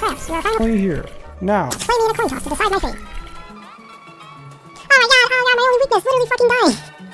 Crash, you are finally here. Now. play me in a coin toss to decide my fate. Oh my god, my only weakness, literally fucking dying.